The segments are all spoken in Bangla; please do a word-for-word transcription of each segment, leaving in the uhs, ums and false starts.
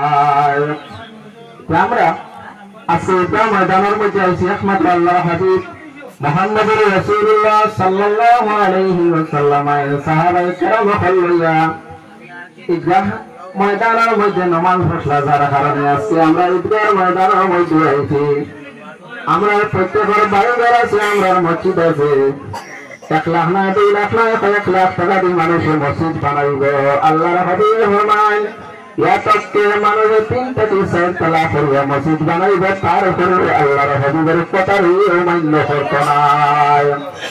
আর আমরা আজকে এটা ময়দানের মধ্যে আছি একমাত্র আল্লাহ হাবিব মুহাম্মদুর রাসূলুল্লাহ সাল্লাল্লাহু আলাইহি ওয়াসাল্লাম এর সাহাবায়ে কেরাম হল্লায়া ঈদগাহ ময়দানের মধ্যে নামাজ পড়লা যার কারণে আজকে আমরা ঈদগাহ ময়দানের মধ্যে আছি। আমরা প্রত্যেকের বাড়ি ঘর আছে, আমরা মসজিদ আছে, এক লাখ না দুই লাখ না এক লাখ টাকা দিয়ে মানুষের মসজিদ বানাইব। আল্লাহর হাবিব ফরমান ইয়াতকে মানুষের তিন থেকে চার তলা করিয়া মসজিদ বানাইব, তার উপরে আল্লাহর হাবিবের কথারই মান্য করত নাই।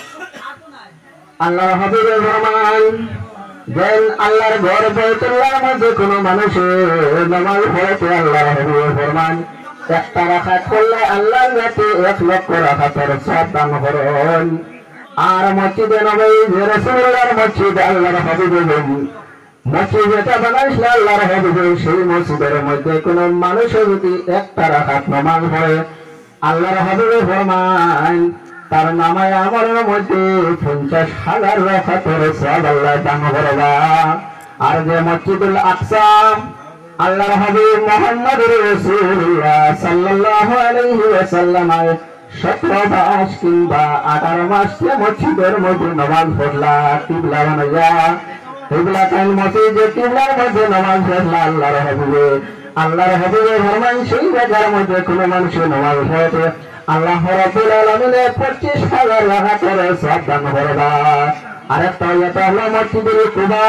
আল্লাহর হাবিবের ফরমান যেন আল্লাহর ঘর বাইতুল্লাহর মধ্যে কোনো মানুষের নামাজ পড়তে আল্লাহর হাবিবের ফরমান একটা রাখাত করলে আল্লাহর কাছে এক লক্ষ রাখাতের সব দান করেন। আর মসজিদে নবী যে রাসূলুল্লাহর মসজিদ আল্লাহর হাবিবের মসজিদ যেটা বানাইছিল আল্লাহর হাবিবের, সেই মসজিদের মধ্যে কোনো মানুষের যদি একটা রাখাত নামাজ পড়ে আল্লাহর হাবিবের ফরমান তার নামায় আমলের মধ্যে পঞ্চাশ হাজার রাখাতের সব আল্লাহ দান করবা। আর যে মসজিদুল আকসা আল্লাহর হাবিব মুহাম্মদুর রাসূলুল্লাহ সাল্লাল্লাহু আলাইহি ওয়াসাল্লাম সতেরো মাস কিংবা আঠারো মাস মসজিদের মধ্যে নামাজ পড়লা কিবলা বানাইয়া, কিবলা কান মসজিদে কিবলার মধ্যে নামাজ পড়লা আল্লাহর হাবিবে আল্লাহর হাবিবের ফরমান সেই জায়গার মধ্যে কোনো মানুষের নামাজ পড়ে আল্লাহ রাব্বুল আলামিনের পঁচিশ হাজার রাকাতের সওয়াব দান করবা। আরেকটা এটা হলো মসজিদুল কুবা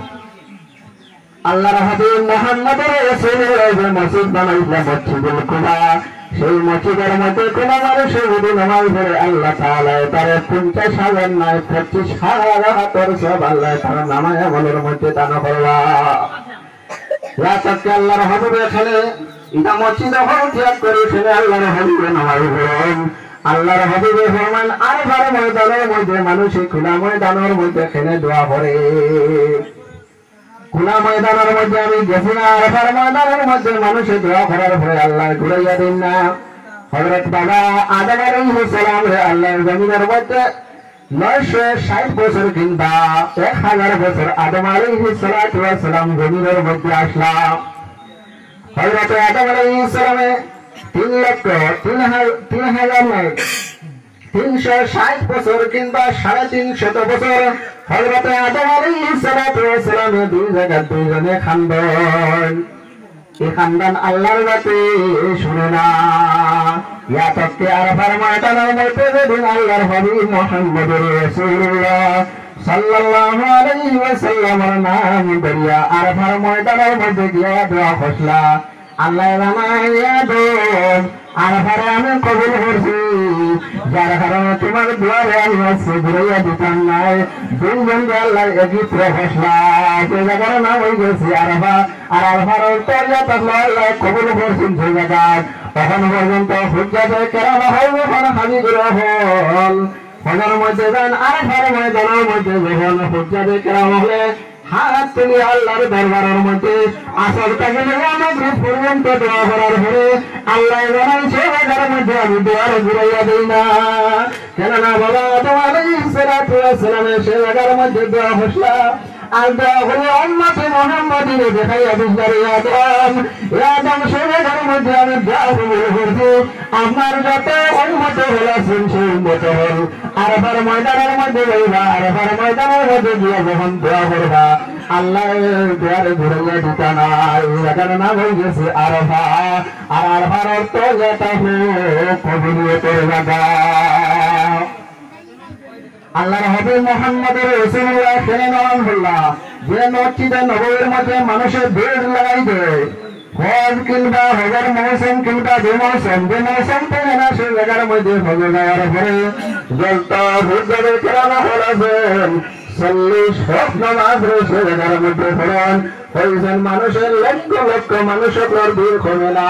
আল্লাহর হাবিব মুহাম্মদুর রাসূলুল্লাহ যে মসজিদ বানাইলেন মসজিদুল কুবা, সেই মসজিদের মধ্যে কোন মানুষের যদি নামাজ পড়ে আল্লাহ তাআলা তার পঞ্চাশ হাজার নয় পঁচিশ হাজার রাকাতের সওয়াব আল্লাহ তার নামায় আমলের মধ্যে দান করবা। রাতকে আল্লাহর হাবিব এখানে এটা মসজিদ হল ত্যাগ করে ফেলে আল্লাহর হাবিবে নামাজ পড়েন। আল্লাহর হাবিবে ফরমান আরফার ময়দানের মধ্যে মানুষে খোলা ময়দানের মধ্যে এখানে দোয়া করে। খোলা ময়দানের মধ্যে আমি গেছি না, আরফার ময়দানের মধ্যে মানুষে দোয়া করার পরে আল্লাহ ঘুরাইয়া দিন না। হযরত বাবা আদম আলাইহিস সালাম রে আল্লাহর জমিনের মধ্যে নয়শো ষাট বছর কিংবা এক হাজার বছর আদম আলাইহিস সালাম জমিনের মধ্যে আসলাম। হযরত আদম আলাইহিস সালামে তিন লক্ষ তিন তিন হাজার নয় তিনশো ষাট বছর কিংবা সাড়ে তিনশত বছর হযরত আদম আলাইহিস সালামে দুই জায়গা দুইজনে খানদান। এই খানদান আল্লাহর বাতে শুনে না। ইয়া তকে আরফার ময়দানের মধ্যে যেদিন আল্লাহর হাবিব মুহাম্মদুর রাসূলুল্লাহ সাল্লাল্লাহু আলাইহি ওয়াসাল্লামের নাম দরিয়া আরফার ময়দানের মধ্যে গিয়া দোয়া করলা আল্লাহ জানাইয়া দো আরফারে আমি কবুল করছি, যার কারণে তোমার দুয়ারে আমি আজকে ঘুরাইয়া দিতাম নাই। দুইজন আল্লাহ একই প্রফেসলা যে জায়গার নাম হয়ে গেছে আরফা। আর আরফার তরিয়া থাকলে আল্লাহ কবুল করছেন সেই জায়গায়। তখন পর্যন্ত হুজ্জাতে কেরামা হইবে কোন হাজি গুলো হল হজের মধ্যে যান আরফার ময়দানের মধ্যে যখন হুজ্জাতে কেরামা হলে হাত তুলি আল্লাহর দরবারের মধ্যে আসর থেকে মাগরিব পর্যন্ত দোয়া করার পরে আল্লাহ জানান সে জায়গার মধ্যে আমি দোয়ার ঘুরাইয়া দিই না। কেননা বাবা আদম আলাইহিস সালামের সে জায়গার মধ্যে দোয়া হসলা আর দোয়া হলে উম্মতে মুহাম্মাদিরে দেখাইয়া বুঝারে আদম আদম সে জায়গার মধ্যে আমি দোয়া কবুল করছি। আপনার যত উম্মত হলাছেন সেই উম্মত হল আরফার ময়দানের মধ্যে রইবা, আরফার ময়দানের মধ্যে গিয়ে যখন দোয়া করবা আল্লাহ দোয়ারে ঘুরাইয়া দিতা না। এখানে নাম হয়ে গেছে আরফা। আর আরফার অর্থ যেটা হোক কবুলিয়তের জায়গা। আল্লাহর হাবিব মুহাম্মদুর রাসূলুল্লাহ সাল্লাল্লাহু যে মসজিদে নববীর মধ্যে মানুষের ভিড় লাগাই দেয় হজ কিংবা হজের মৌসুম কিংবা যে মৌসুম যে মৌসুম থেকে না সে জায়গার মধ্যে হজে যাওয়ার পরে জলতা হুজ্জাতে কেরামা হলেন চল্লিশ হজ নামাজ রয়েছে জায়গার মধ্যে পড়েন হয়েছেন মানুষের লক্ষ লক্ষ মানুষের ভিড় কমে না।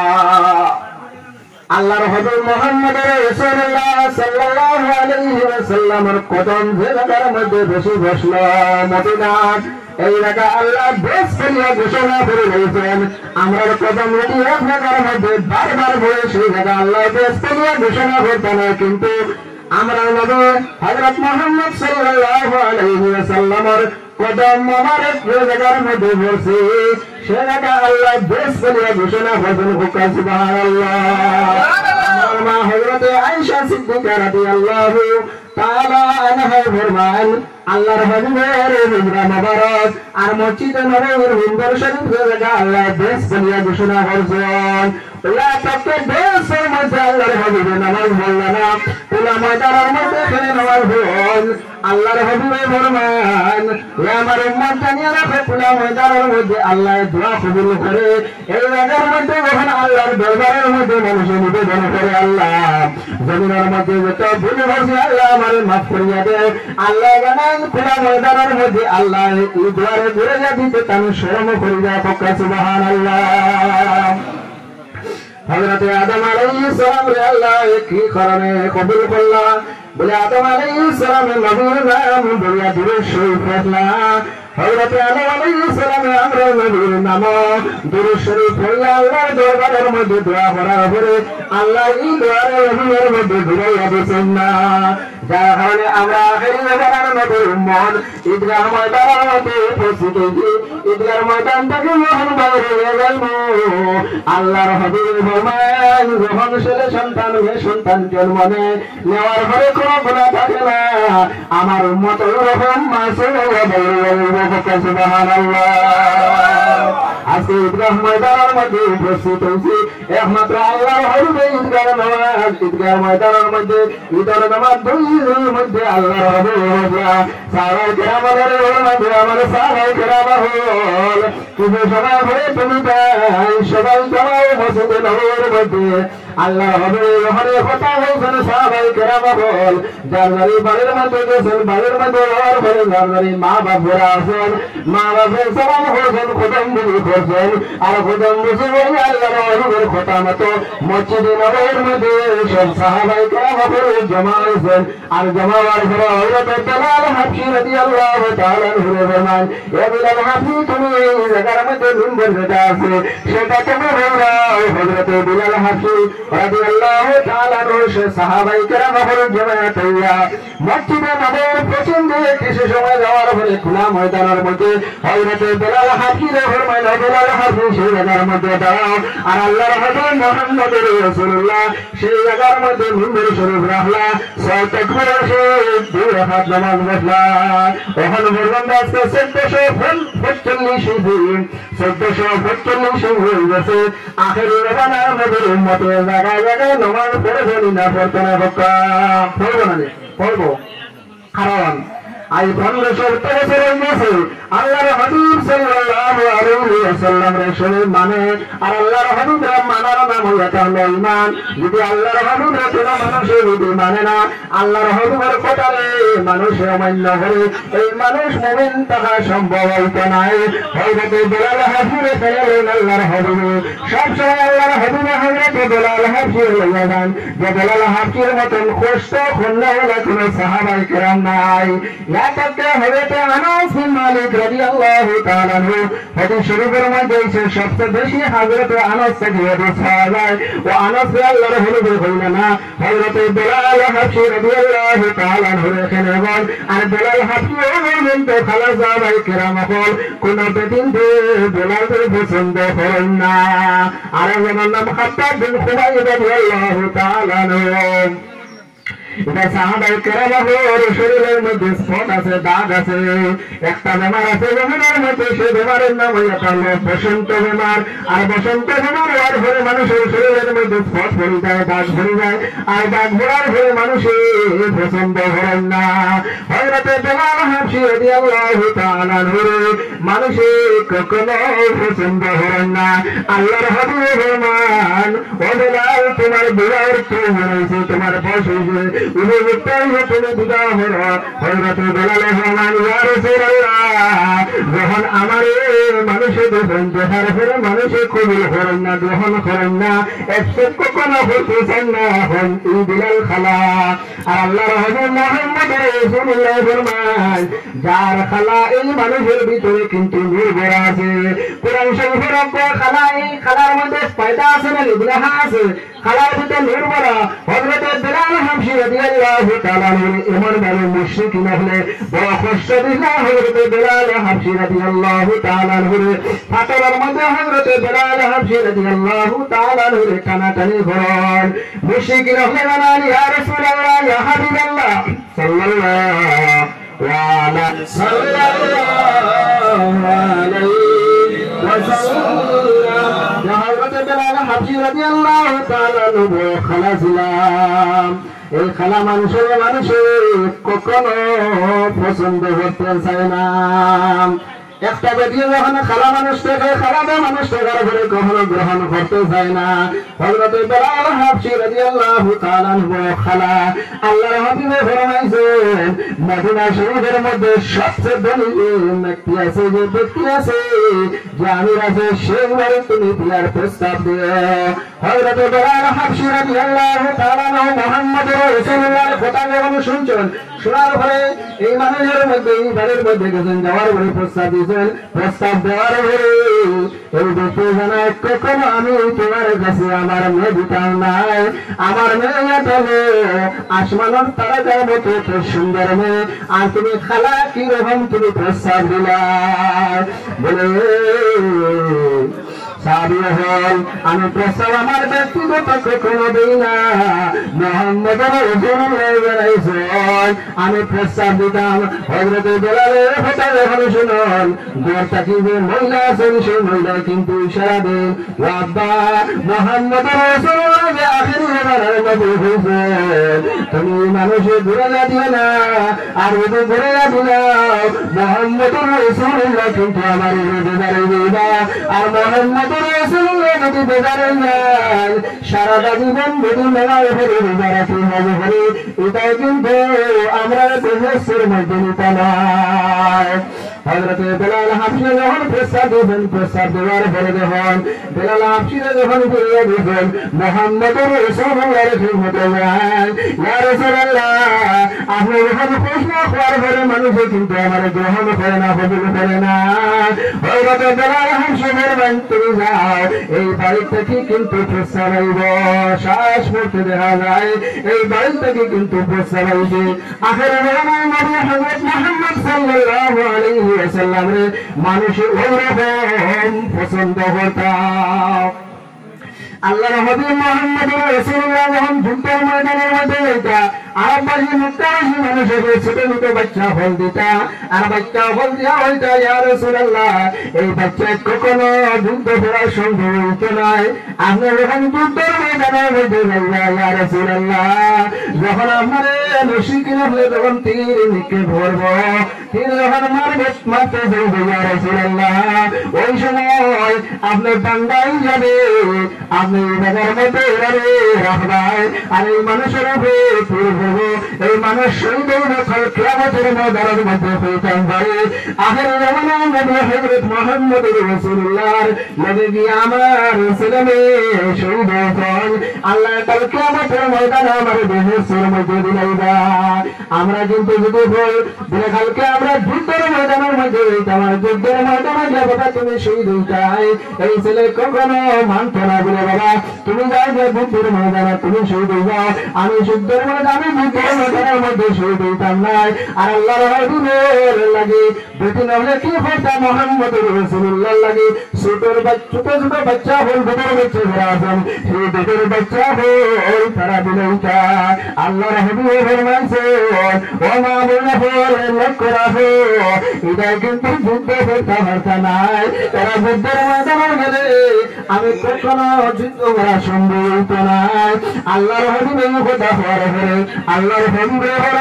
আল্লাহর হাবিব মুহাম্মদুর রাসূলুল্লাহ সাল্লাল্লাহু আলাইহি ওয়াসাল্লামের কদম যে জায়গার মধ্যে বেশি বসলো মদিনা, এই জায়গা আল্লাহ বেশ করিয়া ঘোষণা করে দিয়েছেন আমরা কদম নদী এক জায়গার মধ্যে বারবার বলে সেই জায়গা আল্লাহ বেশ করিয়া ঘোষণা করতেন। কিন্তু আমরা নবী হযরত মুহাম্মদ সাল্লাল্লাহু আলাইহি ওয়াসাল্লামের কদম মোবারক যে জায়গার মধ্যে পড়ছে সে জায়গা আল্লাহ বেশ বলিয়া ঘোষণা করছেন হুকুম সুবহানাল্লাহ। আমার মা হযরতে আয়েশা সিদ্দিকা রাদিয়াল্লাহু তাআলা আনহা ফরমান আল্লাহর হাবিবের হিজরা মোবারক আর মসজিদে নববীর মিম্বর শরীফ যে জায়গা আল্লাহ বেশ বলিয়া ঘোষণা করছেন ওলা তত দেশের মধ্যে আল্লাহর হাবিবে নামাজ পড়লেন না ওলা ময়দানের মধ্যে খেলে নামাজ পড়ল আল্লাহর হাবিবে ফরমান ও আমার উম্মত জানিয়ে রাখো ওলা ময়দানের মধ্যে আল্লাহ দোয়া কবুল করে এই জায়গার মধ্যে যখন আল্লাহর দরবারের মধ্যে মানুষ নিবেদন করে আল্লাহ জমিনের মধ্যে যত ভুল হয়েছে আল্লাহ আমারে মাফ করিয়া দেয় আল্লাহ জানেন ওলা ময়দানের মধ্যে আল্লাহ এই দোয়ারে ঘুরে যা দিতে তার শরম করে যায় পক্কা সুবহানাল্লাহ। হযরতে আদম আলাইহিস সালাম রে আল্লাহ কি কারণে কবুল করলা বলে আদম আলাইহিস সালামের নবীর নাম বলিয়া দূরে শরীফ রাখলা হযরতে আদম আলাইহিস সালামের আমরা নবীর নাম দূরে শরীফ পড়লা আল্লাহর দরবারের মধ্যে দোয়া করার পরে আল্লাহ এই দোয়ার রহিমের মধ্যে ঘুরাইয়া দিয়েছেন না যার কারণে আমরা আখেরি জামানার নবীর উম্মত ঈদগাহ ময়দানের মধ্যে উপস্থিত হয়েছি ঈদগাহ ময়দান থেকে যখন বাইরে হয়ে যাইব আল্লাহর হাবিব ফরমান যখন ছেলে সন্তান মেয়ে সন্তান জন্ম নেওয়ার পরে কোনো গুনাহ থাকে না আমার উম্মত ওরকম মাসুম হয়ে বাইরে সুবহানাল্লাহ। আজকে ঈদগাহ ময়দানের মধ্যে উপস্থিত হয়েছি একমাত্র আল্লাহর হাবিব ঈদগাহ নামাজ ঈদগাহ ময়দানের মধ্যে ঈদের নামাজ দুইয়ের মধ্যে আল্লাহর হাবিব সাহাবায়ে কেরামের মধ্যে আমার সাহাবায়ে কেরাম হল কিছু সময় ধরে তুমি তাই সবাই যাও মসজিদে নববীর মধ্যে আল্লাহর হাবিব ওখানে কথা বলছেন সাহাবায়ে কেরাম হল যার যারি বাড়ির মধ্যে গেছেন বাড়ির মধ্যে যাওয়ার পরে যার যারি মা বাপরা আছেন মা বাপের সালাম করছেন খতম বুঝি করছেন আর খতম বুঝি বলে আল্লাহর হাবিবের কথা মতো মসজিদে নববীর মধ্যে সব সাহাবায়ে কেরাম হল জমা হয়েছেন আর জমা হওয়ার পরে হযরত বেলাল হাবশী রাদিয়াল্লাহু তাআলা আনহু ফরমান এ বেলাল হাবশী তুমি এই জায়গার মধ্যে মিম্বর যেটা আছে সেটা তুমি বলরাও হযরত বেলাল হাবশী রাদিয়াল্লাহু তাআলা আনহু সাহাবায়ে কেরাম হল জমায়েত হইয়া মসজিদে নববীর পশ্চিম দিকে কিছু সময় যাওয়ার পরে খোলা ময়দানের মধ্যে হযরত বেলাল হাবশী ফরমান বেলাল হাবশী সেই জায়গার মধ্যে দাঁড়াও আর আল্লাহর হাবিব মুহাম্মদ রাসূলুল্লাহ সেই জায়গার মধ্যে মিম্বর শরীফ রাখলা ছয় তাকবীরের সহিত দুই রাকাত নামাজ পড়লা ওখানে পর্যন্ত আজকে চোদ্দশো পঁয়তাল্লিশ দিন চোদ্দশো পঁয়তাল্লিশ হয়ে গেছে আখেরি রবানার নবীর উম্মতের জায়গায় জায়গায় নামাজ পড়েছেন না পড়তো না পক্কা পড়বো না পড়বো কারণ আজ পনেরোশো বছর হয়ে গেছে আল্লাহর হাবিব সাল্লাল্লাহু আলাইহি ওয়াসাল্লামের শরীর মানে আর আল্লাহর হাবিবের মানার নাম হলো তাহলে ঈমান যদি আল্লাহর হাবিবের কোনো মানুষের যদি মানে না আল্লাহর হাবিবের কথারে মানুষে অমান্য করে এই মানুষ মুমিন থাকা সম্ভব হইতো না হযরত বেলাল হাবশী ফেলেন আল্লাহর হাবিব সব সময় আল্লাহর হাবিব হযরত বেলাল হাবশী লইয়া যান যে বেলাল হাবশীর মতন কষ্ট খুলনা হলো কোনো সাহাবায়ে কেরাম নাই ইয়া তাকে হযরত আনাস বিন মালিক রাদিয়াল্লাহু তাআলা আনহু হাদিস শরীফের মধ্যে এসে সবচেয়ে বেশি হযরত আনাস থেকে হাদিস পাওয়া যায় ও আনাস আল্লাহর হাবিব হইলেন না হযরত বেলাল হাবশী রাদিয়াল্লাহু তাআলা আনহু এখানে বল আর বেলাল হাবশী হইলেন তো খালাস সাহাবায়ে কেরাম হল কোন বেদিন দে বেলালের পছন্দ করেন না আর ওনার নাম খাত্তাব বিন খুবাইব রাদিয়াল্লাহু তাআলা আনহু এটা সাহাবায়ে কেরামের শরীরের মধ্যে স্পট আছে দাগ আছে একটা বেমার আছে বেমারের মধ্যে সেই বেমারের নাম হলো বসন্ত বেমার আর বসন্ত বেমার হওয়ার পরে মানুষের শরীরের মধ্যে স্পট পড়ে যায় দাগ ভরে যায় আর দাগ ভরার পরে মানুষের পছন্দ করেন না হযরত বেলাল হাবশী রাদিয়াল্লাহু তাআলা আনহু মানুষের কখনো পছন্দ করেন না আল্লাহর হাবিব ফরমান ও বেলাল তোমার বিয়ার তো হয়েছে তোমার বয়স হয়েছে যখন আমার মানুষের দেখার পরে মানুষের কবুল করেন না গ্রহণ করেন না একশো কখনো করতেছেন না এখন এই বেলাল খালা আর আল্লাহর হাবিব মুহাম্মদ রাসূলুল্লাহ ফরমান যার খালা এই মানুষের ভিতরে কিন্তু নির্ভর আছে কোরআন শরীফের খালা এই খালার মধ্যে পয়দা আছে না লেখা আছে খালার ভিতরে নির্ভর হযরত বেলাল হাবশী রাদিয়াল্লাহু তাআলা এমন ভাবে মুশরিক না হলে বড় কষ্ট দিলা হযরত বেলাল হাবশী রাদিয়াল্লাহু তাআলা ফাতরের মধ্যে হযরত বেলাল হাবশী রাদিয়াল্লাহু তাআলা টানাটানি করেন মুশরিক না হলে বলেন ইয়া রাসূলুল্লাহ ইয়া হাবিবাল্লাহ সাল্লাল্লাহু আলাইহি সাল্লাল্লাহু আলাইহি ওয়াসাল্লাম হযরত বেলাল হাবশী রাদিয়াল্লাহু তাআলা খালা ছিলাম এই খালা মানুষের মানুষের কখনো পছন্দ করতে চায় না একটা বেটি যখন খালা মানুষ থেকে খালাদা মানুষ থাকার ঘরে কখনো গ্রহণ করতে চায় না হযরত বেলাল হাবশী রাদিয়াল্লাহু তাআলা খালা আল্লাহর হাবিবে ফরমাইছেন মদিনা শরীফের মধ্যে সবচেয়ে ধনী ব্যক্তি আছে যে ব্যক্তি আছে যে আমির আছে সেই বারে তুমি বিয়ার প্রস্তাব দিও হযরত বেলাল হাবশী রাদিয়াল্লাহু তাআলা মুহাম্মদুর রাসূলুল্লাহর কথা যখন শুনছেন শোনার পরে এই মানুষের মধ্যে এই বাড়ির মধ্যে গেছেন যাওয়ার পরে প্রস্তাব দিয়েছেন প্রস্তাব দেওয়ার পরে এই ব্যক্তি জানায় কখনো আমি তোমার কাছে আমার মেয়ে দিতাম নাই আমার মেয়ে তবে আসমানের তারাকার মতো এত সুন্দর মেয়ে আর তুমি খালা কি রকম তুমি প্রস্তাব দিলা বলে আমি প্রস্তাব আমার ব্যক্তিগত কখনো দিই না মুহাম্মদ রাসূলুল্লাহ আমি প্রস্তাব দিতাম হযরত বেলালের কথা যখন শুনুন ঘরটা কি যে মহিলা আছেন সেই মহিলা কিন্তু ইশারা দেন আব্বা মুহাম্মদ রাসূলুল্লাহ আখিরি জামানার নবী হয়েছেন তুমি মানুষের ঘুরে না দিও না আর যদি ঘুরে না দিলাম মুহাম্মদ রাসূলুল্লাহ কিন্তু আমার বেজারে দিবা আর মুহাম্মদ রাসূলুল্লাহ যদি বেজারে নাই সারাটা জীবন যদি মেলায় ফেলে বেজারাতে হবে ফেলে এটাই কিন্তু আমরা দেশের মধ্যে নিতে নয় হযরত বেলাল হাবশী যখন প্রস্তাব দিবেন প্রস্তাব দেওয়ার পরে যখন বেলাল হাবশী যখন ফিরিয়ে দিবেন মুহাম্মদুর রাসূলুল্লাহর খিদমতে যান ইয়া রাসূলুল্লাহ আপনি যখন প্রশ্ন করার পরে মানুষে কিন্তু আমার গ্রহণ করে না কবুল করে না হযরত বেলাল হাবশী বলেন তুমি যাও এই বাড়ি থেকে কিন্তু প্রস্তাব আইব শ্বাস পড়তে দেখা যায় এই বাড়ি থেকে কিন্তু প্রস্তাব আইবে আখিরে নবী হযরত মুহাম্মদ সাল্লাল্লাহু আলাইহি ওয়াসাল্লাম রে মানুষের ওরকম পছন্দ করতাম আল্লাহর হাবিব মুহাম্মদ রাসূলুল্লাহ যখন যুদ্ধের ময়দানের মধ্যে যাইতা আরববাসী মক্কাবাসী মানুষের ছোট ছোট বাচ্চা ফল দিতা আর বাচ্চা ফল দিয়া হইতা ইয়া রাসূলুল্লাহ এই বাচ্চা কখনো যুদ্ধ করার সম্ভব হইতো নাই আপনি যখন যুদ্ধের ময়দানের মধ্যে যাইবা ইয়া রাসূলুল্লাহ যখন আমারে রশি কিনে হলে তখন তীর নিকে ভরব তীর যখন মারবে মারতে যাইবে ইয়া রাসূলুল্লাহ ওই সময় আপনি বান্দাই যাবে আপনি বাজার মধ্যে এভাবে রাখবেন আর এই মানুষের উপরে তীর ভরব এই মানুষ শহীদ হয়ে কিয়ামতের ময়দানের মধ্যে পৌঁছান পারে আখির জামানার নবী হযরত মুহাম্মদ রাসূলুল্লাহর নবী কি আমার ছেলে শহীদ হন আল্লাহ কাল কিয়ামতের ময়দানে আমার দেশের মধ্যে দিলাইবা আমরা কিন্তু যদি বল দিলে কালকে আমরা যুদ্ধের ময়দানের মধ্যে আমার যুদ্ধের ময়দানে যাবো তুমি শহীদ হইতাই এই ছেলে কখনো মানতো না বলে বাবা তুমি যাও যে যুদ্ধের ময়দানে তুমি শহীদ হয়ে যাও আমি যুদ্ধের ময়দানে যুদ্ধের ময়দানের মধ্যে শহীদ হইতাম নাই আর আল্লাহর হাবিবের লাগে বেটি নহলে কি হইতা মুহাম্মদ রাসূলুল্লাহ লাগে ছোটর বাচ্চা ছোট ছোট বাচ্চা হল বেটার বাচ্চা যারা আছেন সেই বেটার বাচ্চা হল তারা বিলাইতা আল্লাহর হাবিব ফরমাইছে ও মা বোন হল লক্ষ্য রাখো এটা কিন্তু যুদ্ধ করতে পারতা নাই তারা যুদ্ধের ময়দানে গেলে আমি কখনো যুদ্ধ করা সম্ভব হইতো না আল্লাহর হাবিব এই কথা পরে পরে আল্লাহর হাবিব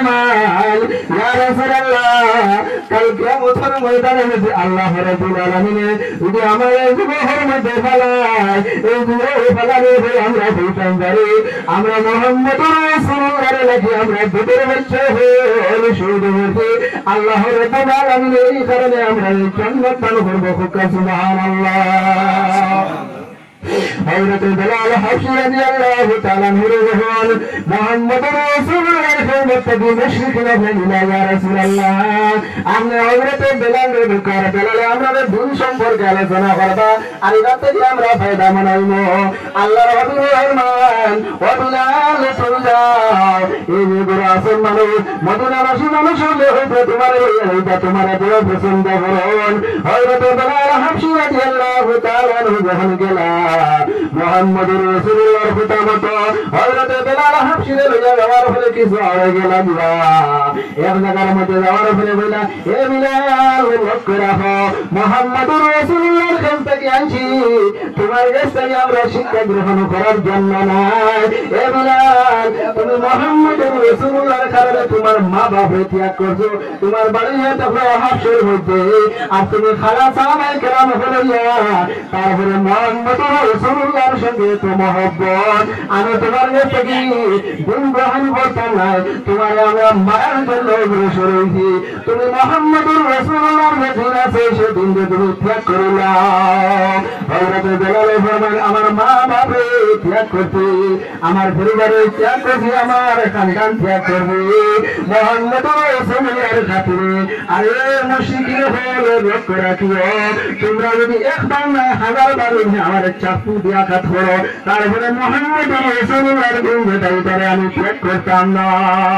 ফরমান ইয়া রাসূলুল্লাহ কাল কিয়ামতের ময়দানে যদি আল্লাহ রাব্বুল আলামিন যদি আমার এই জীবনের মধ্যে ফেলায় এই জীবনের ফেলারে আমরা বলতাম পারি আমরা মুহাম্মদ রাসূলুল্লাহর লাগি আমরা দুধের বাচ্চা হয়ে শহীদ হয়েছি আল্লাহ রাব্বুল আলামিন এই কারণে আমরা জান্নাত পান করব সুবহানাল্লাহ হযরত বেলাল হাবশী রাদিয়াল্লাহু তাআলা আনহু যখন মুহাম্মদুর রাসূলুল্লাহর খেদমত থেকে মুশরিকরা বলল ইয়া রাসূলুল্লাহ আপনি হযরত বেলালের ব্যাপারে বেলাল আমরা দুই সম্পর্কে আলোচনা করব আর এটাতে কি আমরা ফায়দা মানাইব আল্লাহর হাবিব ফরমান ও বেলাল শুনে যাও এই যে রাসূল মানুষ মদিনাবাসী মানুষ হলে হয়তো তোমার এইটা তোমার বড় পছন্দ করুন হযরত বেলাল হাবশী রাদিয়াল্লাহু তাআলা আনহু যখন গেলা মুহাম্মদুর রাসূলুল্লাহর কথা মতো হযরত বেলাল হাবশীরে লইয়া যাওয়ার ফলে কিছু হয়ে গেল না এক জায়গার মধ্যে যাওয়ার ফলে বলা এ বেলাল লক্ষ্য রাখো মুহাম্মদুর রাসূলুল্লাহর কাছ থেকে আনছি তোমার কাছ থেকে আমরা শিক্ষা গ্রহণ করার জন্য নয় এ বেলাল তুমি মুহাম্মদুর রাসূলুল্লাহর কারণে তোমার মা বাবা ত্যাগ করছো তোমার বাড়ি হতে হাবশের মধ্যে আর তুমি খালা সাহাবায়ে কেরাম হইয়া তারপরে মুহাম্মদুর রাসূলুল্লাহর সঙ্গে তো মহব্বত আমি তোমার কাছ থেকে দিন গ্রহণ করতাম না তোমার আমরা মারার জন্য অগ্রসর হয়েছি তুমি মুহাম্মদুর রাসূলুল্লাহর মদিনা সেই দিন তুমি ত্যাগ করলা হযরত বেলাল ফরমান আমার মা বাবা ত্যাগ করতে আমার পরিবারের ত্যাগ করতে আমার খানদান ত্যাগ করবে মুহাম্মদুর রাসূলুল্লাহর খাতিরে আরে মুশরিকিন হলে লক্ষ্য রাখিও তোমরা যদি একবার না হাজার বার আমার চাকু দিয়া কাট করো তারপরে মুহাম্মদুর রাসূলুল্লাহর গুণগান করে আমি ত্যাগ করতাম না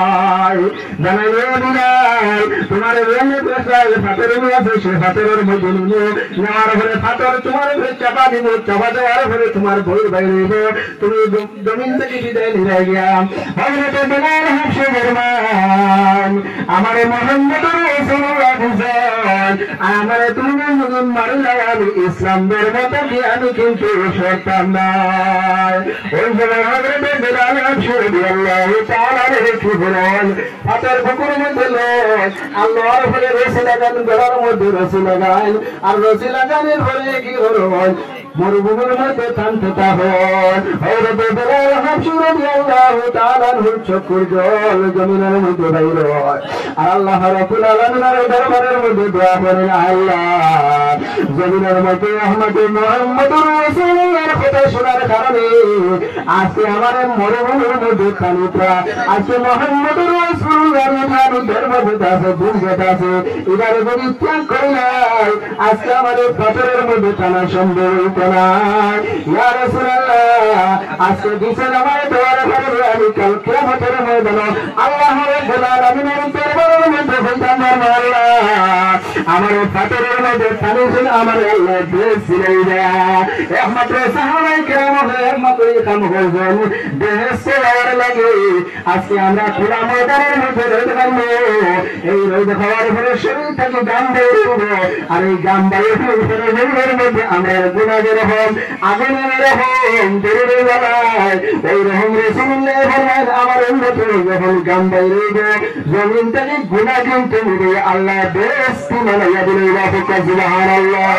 জানাইলে বিলাল তোমার এমনি পেশায় ফাতের আছে সে ফাতের মধ্যে নিয়ে নেওয়ার পরে ফাতর তোমার উপরে চাপা দিব চাপা দেওয়ার পরে তোমার বই বাইরে দিব তুমি জমিন থেকে বিদায় নিয়ে গিয়া হযরত বেলাল হাবশী ফরমান আমারে মুহাম্মদুর রাসূলুল্লাহ বুঝান আমারে তুমি যদি মারলে আমি ইসলাম ধর্ম থেকে আমি কিন্তু সরতাম না ওই সময় হযরত বেলাল হাবশী রাদিয়াল্লাহু তাআলা কি বলেন ফাতের বুকুর মধ্যে লোক আল্লাহর ফলে রশি লাগান গলার মধ্যে রশি লাগান আর রশি লাগানোর ফলে কি হল মরুভূমির মধ্যে থামতে হন হযরত বেলাল হাবশী রাদিয়াল্লাহু তাআলা আনহুর চক্ষুর জল জমিনের মধ্যে বাইর হয় আর আল্লাহ রাব্বুল আলামিনের দরবারের মধ্যে দোয়া করেন আল্লাহ জমিনের মধ্যে আহমদ মুহাম্মদুর রাসূলুল্লাহর কথা শোনার কারণে আজকে আমাদের মরুভূমির মধ্যে খানিকটা আজকে মুহাম্মদুর রাসূলুল্লাহর ধর্ম যেটা আছে ভুল যেটা আছে এবারে যদি ত্যাগ করে নাই আজকে আমাদের পাথরের মধ্যে টানা সম্ভব হইত না ইয়া রাসূলুল্লাহ আজকে দিছেন আমার দোয়ার কারণে আমি কাল কিয়ামতের ময়দানে আল্লাহ রাব্বুল আলামিনের দরবারের মধ্যে বলতাম আল্লাহ আমার পাথরের মধ্যে টানেছেন আমার আল্লাহ দেশ ছিলাই দেয়া একমাত্র সাহাবায়ে কেরাম একমাত্র কাম করছেন দেশ ছিলার লাগে আজকে আমরা খোলা ময়দানের মধ্যে রইতে পারবো এই রোদ খাওয়ার পরে শরীর থেকে গাম বেরোবো আর এই গাম বেরোর মধ্যে আমরা গুনাহের রকম আগুনের রকম দৌড়ে বেলায় ওই রকম রাসূলুল্লাহ ফরমান আমার উম্মতের যখন গাম বেরোবো জমিন থেকে গুনাহ কিন্তু আল্লাহ বেহেশত বানাইয়া দিলেন সুবহানাল্লাহ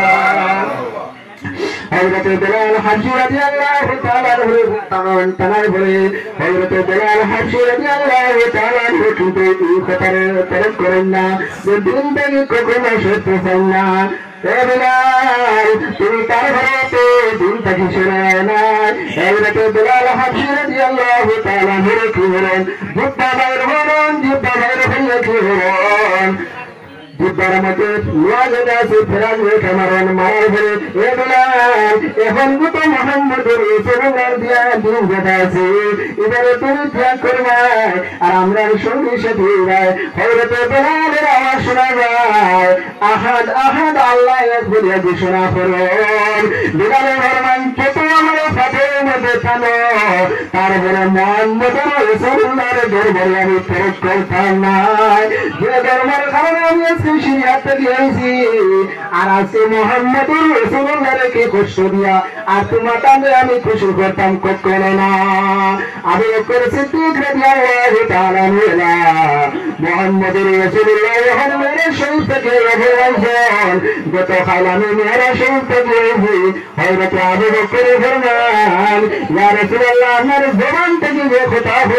হযরত বেলাল হাবশী রাদিয়াল্লাহু তাআলা আনহু তামান তানার বলে হযরত বেলাল হাবশী রাদিয়াল্লাহু তাআলা আনহু কিন্তু এই কথার তরক করেন না যে দিন থেকে কখনো সত্য চান না এ বেলাল তুমি তার ঘরেতে দিন থেকে সরে না হযরত বেলাল হাবশী রাদিয়াল্লাহু তাআলা আনহু কি বলেন যুদ্ধ বাইর হলেন যুদ্ধ বাইর হলে কি হলেন যুদ্ধের মধ্যে লোয়াজেদা আছে ফেরাজ হয়ে কামারণ মারার ফলে এ বেলাল এখন তো মুহাম্মদুর রাসূলুল্লাহর দিয়া দিন যেটা আছে এবারে তুমি ত্যাগ করবে আর আমরা সঙ্গী সাথী ভাই হযরত বেলালের আওয়াজ শোনা যায় আহাদ আহাদ আল্লাহ এক বলিয়া ঘোষণা করেন বেলালের ফরমান কত আমার ফাতের মধ্যে থামো তারপরে মুহাম্মদুর রাসূলুল্লাহর দরবারে আমি প্রবেশ করতাম না যে দরবারের কারণে আমি শরিয়াত দিয়েছি আর আজকে মুহাম্মদুর রাসূলুল্লাহকে কষ্ট দিয়া আর তোমাকে আমি খুশি করতাম কখনো না আমি করেছি সিদ্দিক রাদিয়াল্লাহু তাআলা মুহাম্মদুর রাসূলুল্লাহ হযরত শরীফ থেকে অভিযান গত কাল আমি মেরা শরীফ থেকে হযরত আবু বকর ফরমান ইয়া রাসূলুল্লাহ আমার জবান থেকে যে কথা হলো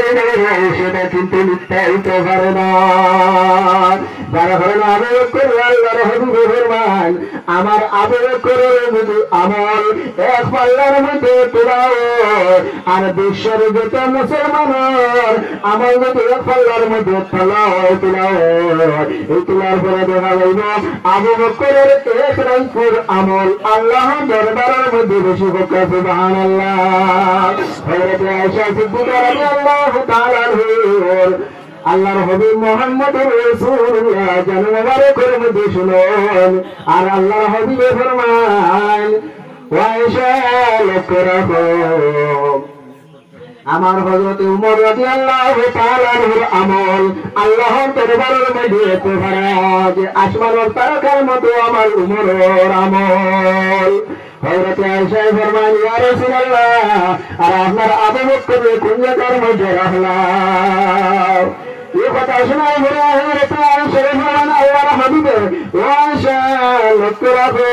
সেটা কিন্তু মিথ্যা হইতে পারে না। যারা হলেন আবেগ করে আল্লাহর হবিবে ফরমান আমার আবেগ করে যদি আমল এক পাল্লার মধ্যে তোলাও আর বিশ্বের যত মুসলমানের আমল যদি এক পাল্লার মধ্যে তোলাও তোলাও এই তোলার পরে দেখা যাইব আবু বকরের এক রাইকুর আমল আল্লাহ দরবারের মধ্যে বেশি পক্ষে সুবহানাল্লাহ। হযরত আয়েশা সিদ্দিকা রাদিয়াল্লাহু তাআলা আল্লাহর হাবিব মুহাম্মদুর রাসূলুল্লাহ জানমাবারের মধ্যে শুনুন আর আল্লাহর হাবিবে ফরমান ওয়াইশা লক্ষ্য রাখো আমার হযরত উমর রাদিয়াল্লাহু তাআলার আমল আল্লাহর দরবারের মধ্যে এত ফারাজ আসমানের তারকার মতো আমার উমরের আমল। হযরত আয়েশা ফরমান ইয়া রাসূলুল্লাহ আর আপনার আবু বকরের কোন জায়গার মধ্যে রাখলাম এই কথা শোনার পরে হযরত আয়েশা ফরমান আল্লাহর হাবিবে ওয়াইশা লক্ষ্য রাখো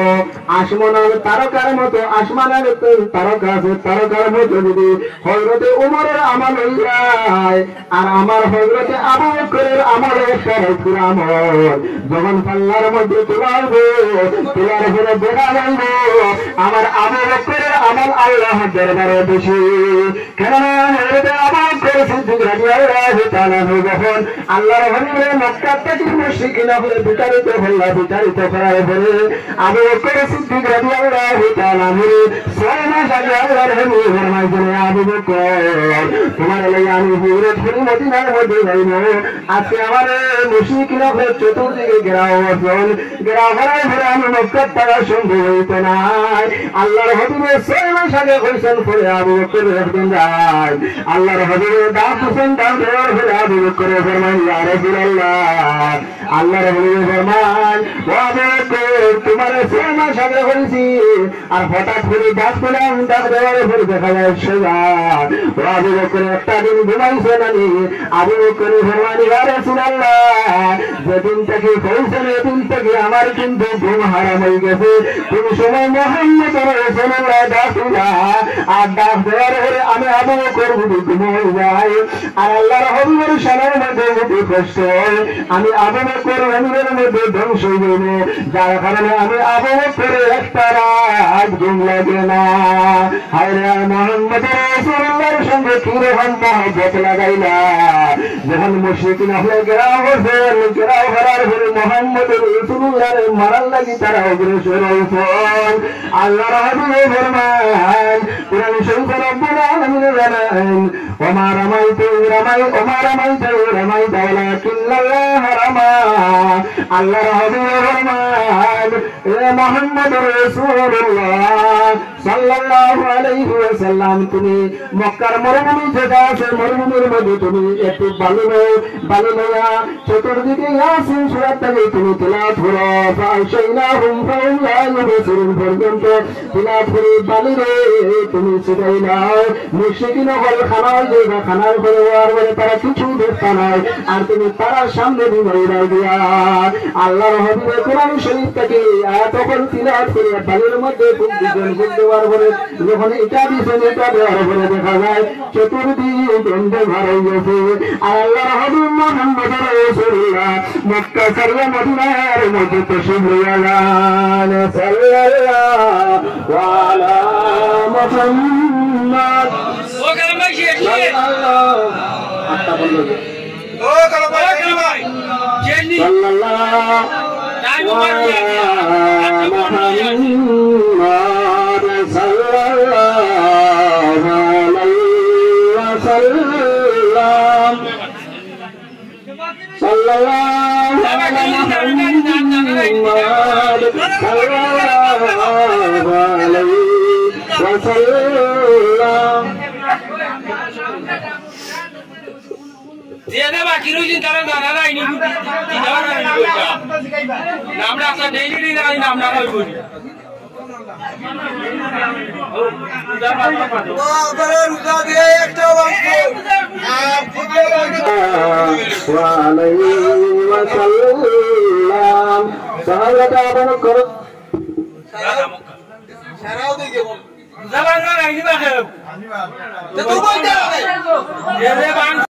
আসমানের তারকার মতো আসমানের তারকা আছে তারকার মতো যদি হযরত উমরের আমল হয়ে যায় আর আমার হযরত আবু বকরের আমল একটা পুরো আমল যখন পাল্লার মধ্যে তোলাবো তোলার পরে দেখা যাইব আমার আবু বকরের আমল আল্লাহর দরবারে বেশি। কেননা হযরত আবু বকর সিদ্দিক রাদিয়াল্লাহু তাআলা যখন আল্লাহর হাবিবের মক্কা থেকে মুশরিকিনা হয়ে বিতাড়িত হলো বিতাড়িত করার পরে আবু বকর সিদ্দিক রাদিয়াল্লাহু তাআলা ছয় মাস আগে আল্লাহর হাবিব ফরমাইলেন আবু বকর তোমার লাগি আমি পুরো পুরো মদিনার মধ্যে যাইব আজকে আমার মুশরিকিনা হয়ে চতুর্দিকে ঘেরাও আছেন ঘেরাও করার পরে আমি মক্কা থেকে সম্ভব হইতে নাই। আল্লাহর হাবিবের ছয় মাস আগে কইছেন পরে আবু বকর একদিন যায় আল্লাহর হাবিবের ডাক হোসেন ডাক দেওয়ার পরে আবু বকর ফরমান ইয়া রাসূলুল্লাহ আল্লাহর হাবিব ফরমান ও আবু বকর তোমার ছয় মাস আগে কইছি আর হঠাৎ করে ডাক পেলাম ডাক দেওয়ার পরে দেখা যায় সেবা ও আবু বকর একটা দিন ঘুমাইছে নানি আবু বকর ফরমান ইয়া রাসূলুল্লাহ যেদিন থেকে কইছেন এদিন থেকে আমার কিন্তু ঘুম হারাম হয়ে গেছে কোন সময় মুহাম্মদ রাসূলুল্লাহ ডাকিলা আর ডাক দেওয়ার পরে আমি আবু বকর ঘুমাই যাই আর আল্লাহর হাবিবের শানের মধ্যে যদি কষ্ট আমি আবু বকর হাবিবের মধ্যে ধ্বংস হয়ে যাব যার কারণে আমি আবু বকরের একটা রাত ঘুম লাগে না। হায় রে মুহাম্মদ রাসূলুল্লাহর সঙ্গে কি রকম মহব্বত লাগাইলা যখন মুশরিকিন হয়ে ঘেরাও করছেন ঘেরাও করার পরে মুহাম্মদ রাসূলুল্লাহর মারার লাগি তারা অগ্রসর হয়েছেন। আল্লাহর হাবিব ফরমান কুরআন শরীফে রব্বুল আলামিন জানান ওমা রামাইতু রামাই ওমা রামাইতু রামাইতু ওয়ালাকিন্নাল্লাহ রামা। আল্লাহর হাবিব ফরমান এ মুহাম্মদ রাসূলুল্লাহ সাল্লাল্লাহু আলাইহি ওয়াসাল্লাম তুমি মক্কার মরুভূমি যেটা আছে মরুভূমির মধ্যে তুমি একটু বালু নাও বালু নাও চতুর্দিকে ইয়াসিন সূরাটাকে তুমি তেলাওয়াত করো ফাশাইনাহুম ফাহুম লা ইউবসিরুন পর্যন্ত তেলাওয়াত করে বালু রে তুমি ছিটাই নাও মুশরিকিন হল খানার জায়গা খানার ঘরে আর বলে তারা কিছু দেখতে নাই আর তুমি তার সামনে বিমাই দিয়া আল্লাহর হাবিবের কোরআন শরীফ থেকে আয়াত তখন তেলাওয়াত করে বালুর মধ্যে তুমি দুজন বুঝতে পারবে যখন এটা দিছেন এটা দেওয়ার পরে দেখা যায় চতুর্দিকে বন্ধ ভরে গেছে আর আল্লাহর হাবিব মুহাম্মদ রাসূলুল্লাহ মক্কা ছাড়িয়ে মদিনার মধ্যে তাশরীফ নিলেন সাল্লাল্লাহু আলা মুহাম্মদ ও কালামাই সাল্লাল্লাহু আত্তা বলল ও কালামাই ভাই জেনি সাল্লাল্লাহু তাই মুবারক মুহাম্মদ সাল্লাল্লাহু আলাইহি ওয়াসাল্লাম সাল্লাল্লাহু আলাইহি ওয়াসাল্লাম যেটা বাকি রইছে তারা জানা নাই নি দিদার নাই বলটা নামটা আসা ডেইলি নাই নামটা হইব নি ও উদার বাবা পাতো ও করে রুজা দিয়ে একটা বাক্য ওয়া আলাইহি ওয়াসাল্লাম সাহাবাটা বড় করো সারাও দিকে জবান না রাইনি বাকে তো তুই বলতে